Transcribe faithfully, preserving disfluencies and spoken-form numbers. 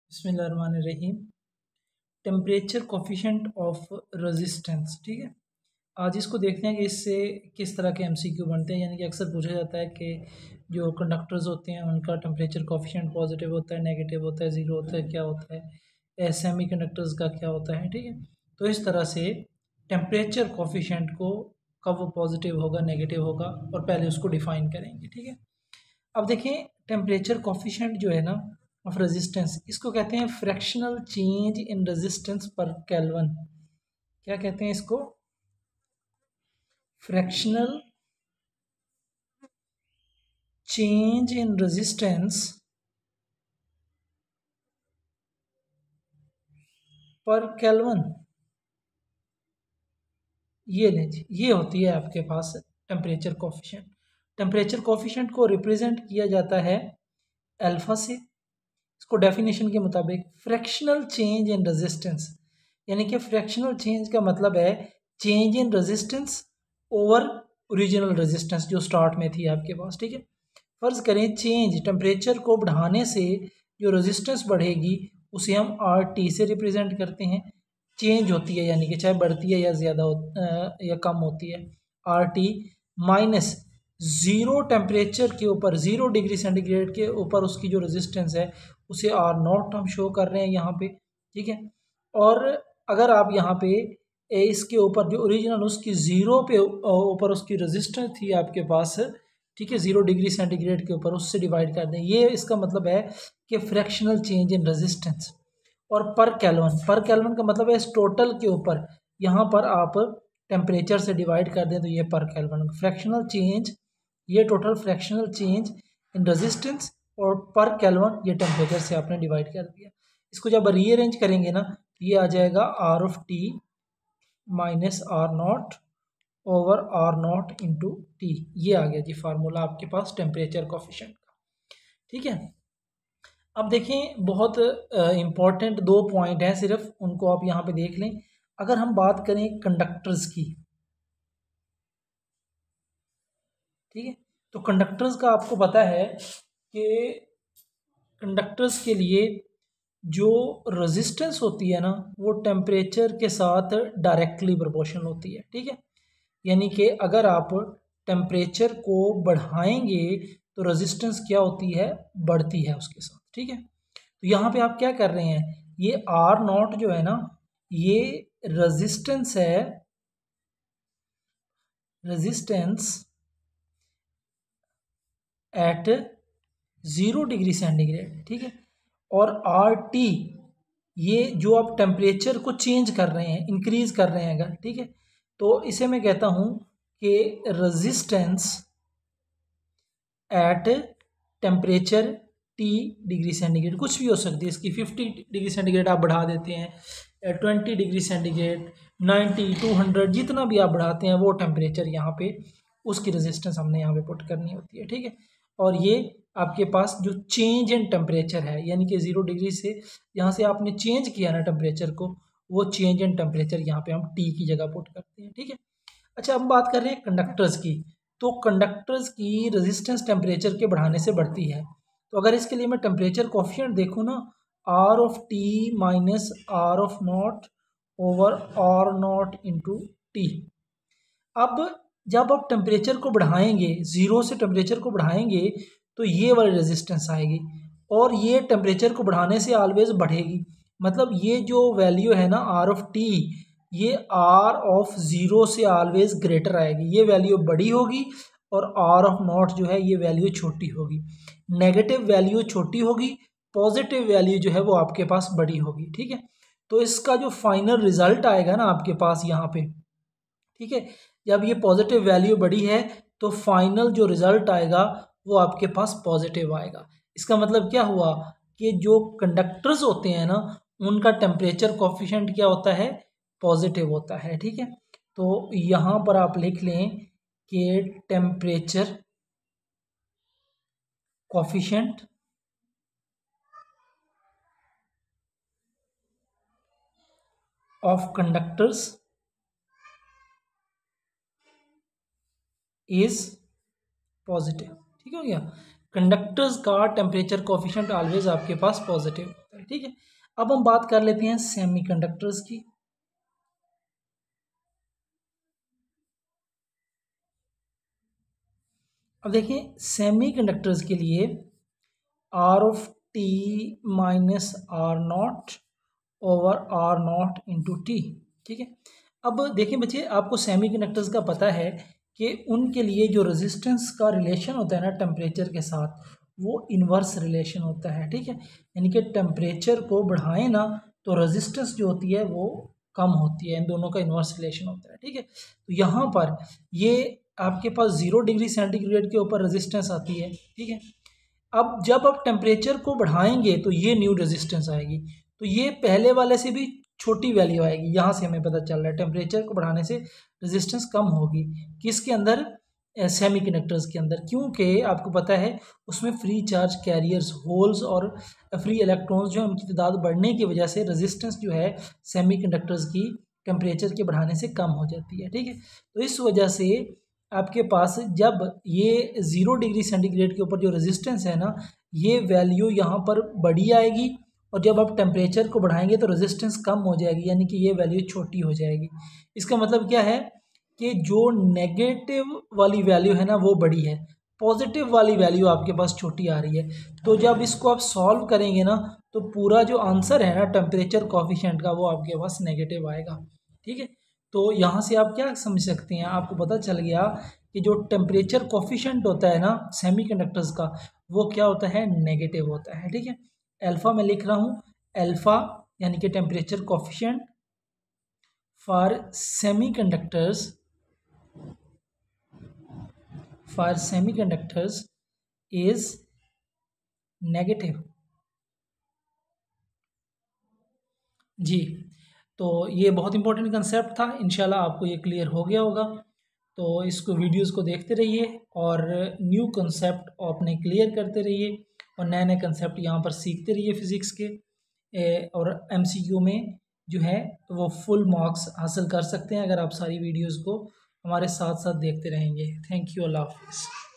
बिस्मिल्लाहिर्रहमानिर्रहीम। Temperature coefficient of resistance. ठीक है, आज इसको देखते हैं कि इससे किस तरह के एमसीक्यू बनते हैं। यानी कि अक्सर पूछा जाता है कि जो कंडक्टर्स होते हैं उनका टेम्परेचर कोफिशिएंट पॉजिटिव होता है, नेगेटिव होता है, ज़ीरो होता है, क्या होता है। सेमी कंडक्टर्स का क्या होता है। ठीक है, तो इस तरह से टेम्परेचर कोफिशिएंट को कब वो पॉजिटिव होगा, नेगेटिव होगा, और पहले उसको डिफाइन करेंगे। ठीक है, अब देखें टेम्परेचर कोफिशिएंट जो है ना ऑफ रेजिस्टेंस, इसको कहते हैं fractional change in resistance per kelvin. क्या कहते हैं इसको? Fractional change in resistance per kelvin. ये लें जी, ये होती है आपके पास टेम्परेचर कोफिशिएंट। टेम्परेचर कोफिशिएंट को रिप्रेजेंट किया जाता है अल्फा से। इसको डेफिनेशन के मुताबिक फ्रैक्शनल चेंज इन रेजिस्टेंस, यानी कि फ्रैक्शनल चेंज का मतलब है change in resistance over original resistance जो स्टार्ट में थी आपके पास। ठीक है, फर्ज करें चेंज टेम्परेचर को बढ़ाने से जो रेजिस्टेंस बढ़ेगी उसे हम आर टी से रिप्रेजेंट करते हैं। चेंज होती है यानी कि चाहे बढ़ती है या ज़्यादा या कम होती है। R T minus zero temperature के ऊपर, ज़ीरो डिग्री सेंटीग्रेड के ऊपर उसकी जो रेजिस्टेंस है उसे आर नॉट हम शो कर रहे हैं यहाँ पे। ठीक है, और अगर आप यहाँ पे इसके ऊपर जो ओरिजिनल उसकी ज़ीरो पे ऊपर उसकी रेजिस्टेंस थी आपके पास, ठीक है, ज़ीरो डिग्री सेंटीग्रेड के ऊपर, उससे डिवाइड कर दें। ये इसका मतलब है कि फ्रैक्शनल चेंज इन रेजिस्टेंस। और पर केल्विन, पर केल्विन का मतलब है इस टोटल के ऊपर यहाँ पर आप टेम्परेचर से डिवाइड कर दें तो ये पर केल्विन। फ्रैक्शनल चेंज, ये total fractional change in resistance, और पर केल्विन ये टेम्परेचर से आपने डिवाइड कर दिया। इसको जब रीअरेंज करेंगे ना तो ये आ जाएगा R of T minus R naught over R naught into T. ये आ गया जी फार्मूला आपके पास टेम्परेचर कोफिशिएंट का। ठीक है, अब देखें बहुत इंपॉर्टेंट दो पॉइंट हैं सिर्फ, उनको आप यहाँ पे देख लें। अगर हम बात करें कंडक्टर्स की, ठीक है, तो कंडक्टर्स का आपको पता है कि कंडक्टर्स के लिए जो रेजिस्टेंस होती है ना वो टेम्परेचर के साथ डायरेक्टली प्रोपोर्शनल होती है। ठीक है, यानी कि अगर आप टेम्परेचर को बढ़ाएंगे तो रेजिस्टेंस क्या होती है, बढ़ती है उसके साथ। ठीक है, तो यहाँ पे आप क्या कर रहे हैं, ये आर नॉट जो है ना ये रेजिस्टेंस है, resistance at zero degree centigrade. ठीक है, और आर टी ये जो आप टेम्परेचर को चेंज कर रहे हैं, इंक्रीज कर रहे हैं अगर, ठीक है, तो इसे मैं कहता हूं कि resistance at temperature T degree centigrade. कुछ भी हो सकती है इसकी, फिफ्टी डिग्री सेंटीग्रेड आप बढ़ा देते हैं, twenty degree centigrade, ninety, two hundred, जितना भी आप बढ़ाते हैं वो टेम्परेचर यहाँ पे उसकी रेजिस्टेंस हमने यहाँ पे पुट करनी होती है। ठीक है, और ये आपके पास जो चेंज इन टेम्परेचर है, यानी कि ज़ीरो डिग्री से यहाँ से आपने चेंज किया ना टेम्परेचर को, वो चेंज इन टेम्परेचर यहाँ पे हम टी की जगह पुट करते हैं। ठीक है, अच्छा अब बात कर रहे हैं कंडक्टर्स की। तो कंडक्टर्स की रेजिस्टेंस टेम्परेचर के बढ़ाने से बढ़ती है। तो अगर इसके लिए मैं टेम्परेचर कोफिशिएंट देखूँ ना, R of T minus R of naught over R naught into T. अब जब आप टेम्परेचर को बढ़ाएंगे, ज़ीरो से टेम्परेचर को बढ़ाएंगे तो ये वाली रेजिस्टेंस आएगी, और ये टेम्परेचर को बढ़ाने से ऑलवेज बढ़ेगी। मतलब ये जो वैल्यू है ना आर ऑफ टी, ये आर ऑफ ज़ीरो से ऑलवेज ग्रेटर आएगी। ये वैल्यू बड़ी होगी और आर ऑफ नॉट जो है ये वैल्यू छोटी होगी। नेगेटिव वैल्यू छोटी होगी, पॉजिटिव वैल्यू जो है वो आपके पास बड़ी होगी। ठीक है, तो इसका जो फाइनल रिजल्ट आएगा ना आपके पास यहाँ पे, ठीक है, जब ये पॉजिटिव वैल्यू बड़ी है तो फाइनल जो रिजल्ट आएगा वो आपके पास पॉजिटिव आएगा। इसका मतलब क्या हुआ कि जो कंडक्टर्स होते हैं ना उनका टेम्परेचर कोफिशिएंट क्या होता है, पॉजिटिव होता है। ठीक है, तो यहाँ पर आप लिख लें कि temperature coefficient of conductors is positive. ठीक हो गया, कंडक्टर्स का टेम्परेचर कोफिशिएंट ऑलवेज आपके पास पॉजिटिव होता है। है, ठीक है। अब हम बात कर लेते हैं सेमीकंडक्टर्स की। अब देखिए सेमीकंडक्टर्स के लिए R of T minus R naught over R naught into T, ठीक है। अब देखिए बच्चे, आपको सेमीकंडक्टर्स का पता है कि उनके लिए जो रेजिस्टेंस का रिलेशन होता है ना टेम्परेचर के साथ, वो इन्वर्स रिलेशन होता है, ठीक है। यानी कि टेम्परेचर को बढ़ाएं ना तो रेजिस्टेंस जो होती है वो कम होती है, इन दोनों का इन्वर्स रिलेशन होता है, ठीक है। तो यहाँ पर ये आपके पास जीरो डिग्री सेंटीग्रेड के ऊपर रेजिस्टेंस आती है, ठीक है। अब जब आप टेम्परेचर को बढ़ाएंगे तो ये न्यू रेजिस्टेंस आएगी, तो ये पहले वाले से भी छोटी वैल्यू आएगी। यहाँ से हमें पता चल रहा है टेम्परेचर को बढ़ाने से रेजिस्टेंस कम होगी, किसके अंदर, सेमीकंडक्टर्स के अंदर, क्योंकि आपको पता है उसमें फ्री चार्ज कैरियर्स होल्स और फ्री इलेक्ट्रॉन्स जो है उनकी तादाद बढ़ने की वजह से रेजिस्टेंस जो है सेमीकंडक्टर्स की टेम्परेचर के बढ़ाने से कम हो जाती है, ठीक है। तो इस वजह से आपके पास जब ये ज़ीरो डिग्री सेंटीग्रेड के ऊपर जो रेजिस्टेंस है ना, ये वैल्यू यहाँ पर बड़ी आएगी, और जब आप टेम्परेचर को बढ़ाएंगे तो रेजिस्टेंस कम हो जाएगी, यानी कि ये वैल्यू छोटी हो जाएगी। इसका मतलब क्या है कि जो नेगेटिव वाली वैल्यू है ना वो बड़ी है, पॉजिटिव वाली वैल्यू आपके पास छोटी आ रही है। तो जब इसको आप सॉल्व करेंगे ना तो पूरा जो आंसर है ना टेम्परेचर कोफिशिएंट का, वो आपके पास नेगेटिव आएगा, ठीक है। तो यहाँ से आप क्या समझ सकते हैं, आपको पता चल गया कि जो टेम्परेचर कोफिशिएंट होता है ना सेमीकंडक्टर्स का, वो क्या होता है, नेगेटिव होता है, ठीक है। अल्फा मैं लिख रहा हूँ, अल्फा यानी कि temperature coefficient for semiconductors for semiconductors is negative. जी, तो ये बहुत इंपॉर्टेंट कंसेप्ट था, इंशाल्लाह आपको ये क्लियर हो गया होगा। तो इसको वीडियोस को देखते रहिए और न्यू कंसेप्ट अपने क्लियर करते रहिए, और नए नए कंसेप्ट यहाँ पर सीखते रहिए फिज़िक्स के, और एमसीक्यू में जो है वो फुल मार्क्स हासिल कर सकते हैं अगर आप सारी वीडियोस को हमारे साथ साथ देखते रहेंगे। थैंक यू, अल्लाह हाफिज़।